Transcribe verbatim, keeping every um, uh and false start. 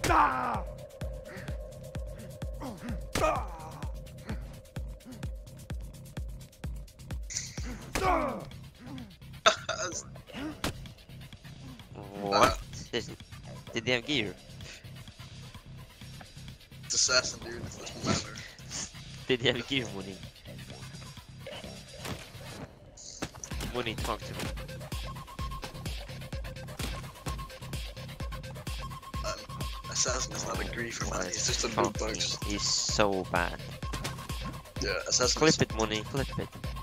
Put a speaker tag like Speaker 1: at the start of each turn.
Speaker 1: What? Did they have gear?
Speaker 2: It's assassin, dude. It doesn't matter.
Speaker 1: Did they have gear, Mooney? Mooney, talk to me.
Speaker 2: Um, assassin is not a griefer, man. He's just a
Speaker 1: Fuck
Speaker 2: big
Speaker 1: me.
Speaker 2: bugs.
Speaker 1: He's so bad.
Speaker 2: Yeah, assassin.
Speaker 1: Clip it, Mooney. Clip it.